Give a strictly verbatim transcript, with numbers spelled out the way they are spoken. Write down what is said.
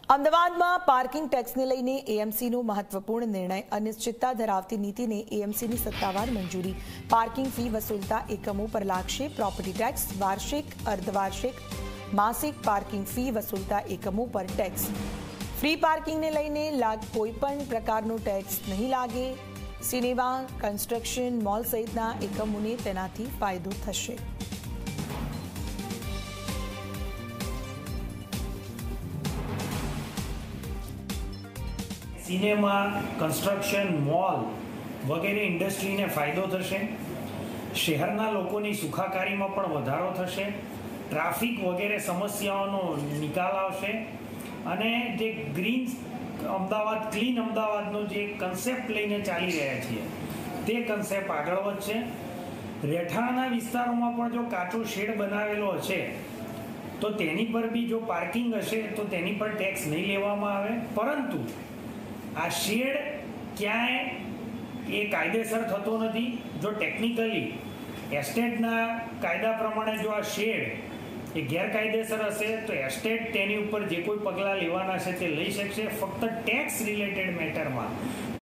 અમદાવાદમાં પાર્કિંગ ટેક્સને લઈને એએમસીનો મહત્વપૂર્ણ નિર્ણય. અનિશ્ચિતતા ધરાવતી નીતિને એએમસીની સત્તાવાર મંજૂરી. પાર્કિંગ ફી વસૂલતા એકમો પર લાગશે પ્રોપર્ટી ટેક્સ. વાર્ષિક, અર્ધવાર્ષિક, માસિક પાર્કિંગ ફી વસૂલતા એકમો પર ટેક્સ. ફ્રી પાર્કિંગને લઈને લાગ કોઈપણ પ્રકારનો ટેક્સ નહીં લાગે. સિનેમા, કન્સ્ટ્રક્શન, મોલ સહિતના એકમોને તેનાથી ફાયદો થશે. સિનેમા, કન્સ્ટ્રક્શન, મોલ વગેરે ઇન્ડસ્ટ્રીને ફાયદો થશે. શહેરના લોકોની સુખાકારીમાં પણ વધારો થશે. ટ્રાફિક વગેરે સમસ્યાઓનો નિકાલ આવશે અને જે ગ્રીન અમદાવાદ, ક્લીન અમદાવાદનો જે કન્સેપ્ટ લઈને ચાલી રહ્યા છીએ તે કન્સેપ્ટ આગળ વધશે. રહેઠાણના વિસ્તારોમાં પણ જો કાચો શેડ બનાવેલો હશે તો તેની પર બી જો પાર્કિંગ હશે તો તેની પર ટેક્સ નહીં લેવામાં આવે. પરંતુ આ શેડ ક્યાંય એ કાયદેસર થતો નથી. જો ટેકનિકલી એસ્ટેટના કાયદા પ્રમાણે જો આ શેડ એ ગેરકાયદેસર હશે તો એસ્ટેટ તેની ઉપર જે કોઈ પગલાં લેવાના છે તે લઈ શકશે. ફક્ત ટેક્સ રિલેટેડ મેટરમાં